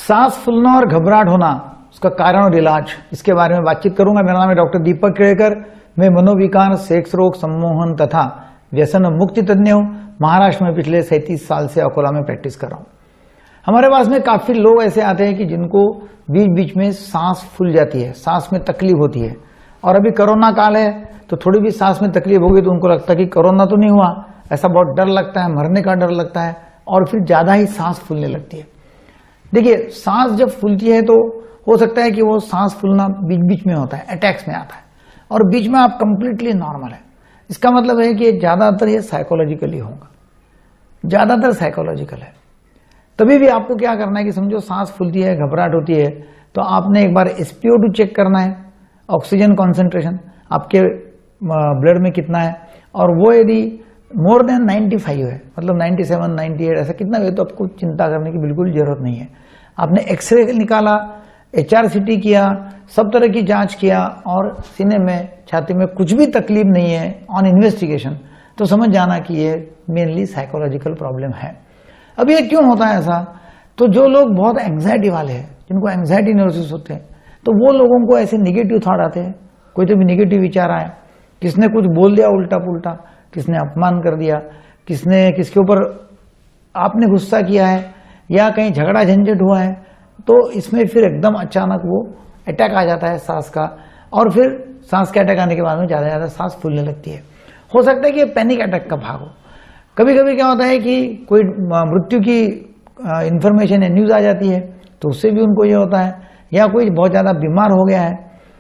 सांस फूलना और घबराहट होना, उसका कारण और इलाज, इसके बारे में बातचीत करूंगा। मेरा नाम है डॉक्टर दीपक केड़कर। मैं मनोविकार, सेक्स रोग, सम्मोहन तथा व्यसन मुक्ति तज्ञ हूं। महाराष्ट्र में पिछले 37 साल से अकोला में प्रैक्टिस कर रहा हूं। हमारे पास में काफी लोग ऐसे आते हैं कि जिनको बीच बीच में सांस फूल जाती है, सांस में तकलीफ होती है। और अभी कोरोना काल है तो थोड़ी भी सांस में तकलीफ होगी तो उनको लगता है कि कोरोना तो नहीं हुआ, ऐसा बहुत डर लगता है, मरने का डर लगता है और फिर ज्यादा ही सांस फूलने लगती है। देखिए, सांस जब फूलती है तो हो सकता है कि वो सांस फूलना बीच बीच में होता है, अटैक्स में आता है, और बीच में आप कंप्लीटली नॉर्मल है। इसका मतलब है कि ज्यादातर ये साइकोलॉजिकली होगा, ज्यादातर साइकोलॉजिकल है। तभी भी आपको क्या करना है कि समझो सांस फूलती है, घबराहट होती है, तो आपने एक बार SpO2 चेक करना है, ऑक्सीजन कॉन्सेंट्रेशन आपके ब्लड में कितना है, और वो यदि मोर देन 95 है, मतलब 97, 98 ऐसा कितना है, तो आपको चिंता करने की बिल्कुल जरूरत नहीं है। आपने एक्सरे निकाला, HRCT किया, सब तरह की जांच किया और सीने में, छाती में कुछ भी तकलीफ नहीं है ऑन इन्वेस्टिगेशन, तो समझ जाना कि ये मेनली साइकोलॉजिकल प्रॉब्लम है। अब ये क्यों होता है ऐसा? तो जो लोग बहुत एंग्जाइटी वाले हैं, जिनको एंग्जाइटी न्यूरोसिस होते हैं, तो वो लोगों को ऐसे निगेटिव थॉट आते हैं। कोई तो भी निगेटिव विचार आए, किसने कुछ बोल दिया उल्टा पुल्टा, किसने अपमान कर दिया, किसने किसके ऊपर आपने गुस्सा किया है, या कहीं झगड़ा झंझट हुआ है, तो इसमें फिर एकदम अचानक वो अटैक आ जाता है सांस का, और फिर सांस के अटैक आने के बाद में ज्यादा ज्यादा सांस फूलने लगती है। हो सकता है कि पैनिक अटैक का भाग हो। कभी कभी क्या होता है कि कोई मृत्यु की इंफॉर्मेशन है, न्यूज आ जाती है, तो उससे भी उनको ये होता है, या कोई बहुत ज्यादा बीमार हो गया है,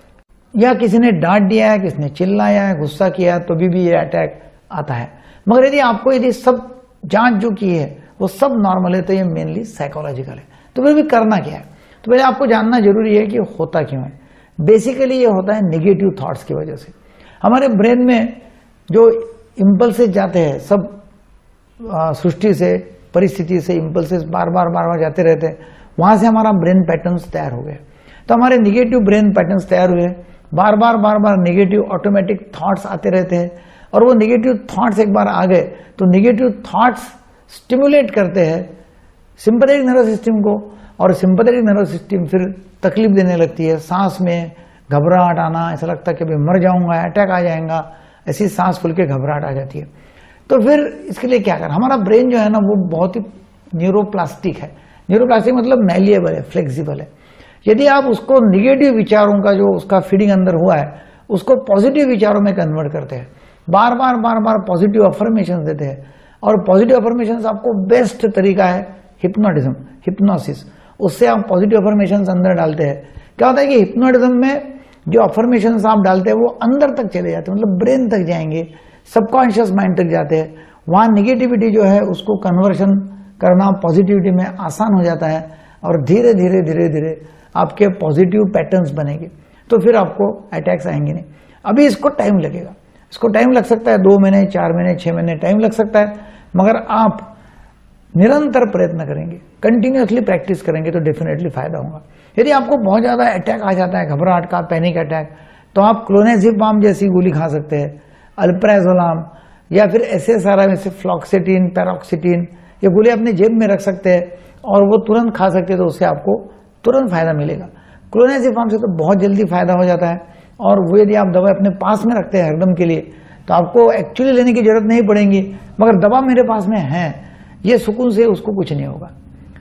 या किसी ने डांट दिया है, किसी ने चिल्लाया है, गुस्सा किया है, तो भी ये अटैक आता है। मगर यदि सब जांच जो की है वो सब नॉर्मल है, तो ये मेनली साइकोलॉजिकल है। तो फिर भी करना क्या है? तो पहले आपको जानना जरूरी है कि होता क्यों है। बेसिकली ये होता है नेगेटिव थॉट्स की वजह से। हमारे ब्रेन में जो इम्पल्सेस जाते हैं, सब सृष्टि से, परिस्थिति से इम्पल्सेस बार बार जाते रहते हैं, वहां से हमारा ब्रेन पैटर्न्स तैयार हो गए। तो हमारे निगेटिव ब्रेन पैटर्न्स तैयार हुए, बार बार निगेटिव ऑटोमेटिक थॉट्स आते रहते हैं, और वो निगेटिव थॉट्स एक बार आ गए तो निगेटिव थॉट्स स्टिमुलेट करते हैं सिंपैथेटिक नर्वस सिस्टम को, और सिंपैथेटिक नर्वस सिस्टम फिर तकलीफ देने लगती है। सांस में घबराहट आना, ऐसा लगता है कि अभी मर जाऊंगा, अटैक आ जाएगा, ऐसी सांस फूल के घबराहट आ जाती है। तो फिर इसके लिए क्या करें? हमारा ब्रेन जो है ना, वो बहुत ही न्यूरोप्लास्टिक है। न्यूरोप्लास्टिक मतलब मैलिएबल है, फ्लेक्सिबल है। यदि आप उसको निगेटिव विचारों का जो उसका फीडिंग अंदर हुआ है, उसको पॉजिटिव विचारों में कन्वर्ट करते हैं, बार बार पॉजिटिव अफर्मेशन देते हैं। और पॉजिटिव अफर्मेशन आपको बेस्ट तरीका है हिप्नोटिज्म, हिप्नोसिस। उससे आप पॉजिटिव अफर्मेशन अंदर डालते हैं। क्या होता है कि हिप्नोटिज्म में जो अफर्मेशन आप डालते हैं वो अंदर तक चले जाते हैं, मतलब ब्रेन तक जाएंगे, सबकॉन्शियस माइंड तक जाते हैं। वहां निगेटिविटी जो है उसको कन्वर्शन करना पॉजिटिविटी में आसान हो जाता है, और धीरे धीरे आपके पॉजिटिव पैटर्न्स बनेंगे, तो फिर आपको अटैक्स आएंगे नहीं। अभी इसको टाइम लगेगा, इसको टाइम लग सकता है, 2 महीने, 4 महीने, 6 महीने टाइम लग सकता है। मगर आप निरंतर प्रयत्न करेंगे, कंटिन्यूअसली प्रैक्टिस करेंगे, तो डेफिनेटली फायदा होगा। यदि आपको बहुत ज्यादा अटैक आ जाता है, घबराहट का, पैनिक अटैक, तो आप क्लोनाजिपाम जैसी गोली खा सकते हैं, अल्प्राजोलाम, या फिर SSRI में से फ्लॉक्सेटिन, पैरोक्सिटिन, ये गोली अपने जेब में रख सकते हैं और वो तुरंत खा सकते हैं, तो उससे आपको तुरंत फायदा मिलेगा। क्लोनाजिपाम से तो बहुत जल्दी फायदा हो जाता है, और वो यदि आप दवा अपने पास में रखते हैं हरदम के लिए, तो आपको एक्चुअली लेने की जरूरत नहीं पड़ेगी, मगर दवा मेरे पास में है, ये सुकून से उसको कुछ नहीं होगा।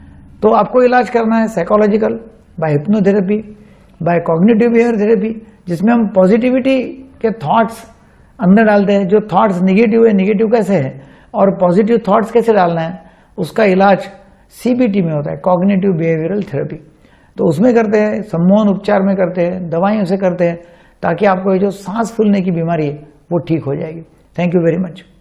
तो आपको इलाज करना है psychological, by hypnotherapy, by cognitive behaviour therapy, जिसमें हम पॉजिटिविटी के थॉट्स अंदर डालते हैं। जो थॉट्स निगेटिव है, निगेटिव कैसे है, और पॉजिटिव थॉट्स कैसे डालना है, उसका इलाज CBT में होता है, कॉग्निटिव बिहेवियरल थेरेपी। तो उसमें करते हैं, सम्मोहन उपचार में करते हैं, दवाइयों से करते हैं, ताकि आपको ये जो सांस फूलने की बीमारी है वो ठीक हो जाएगी। Thank you very much.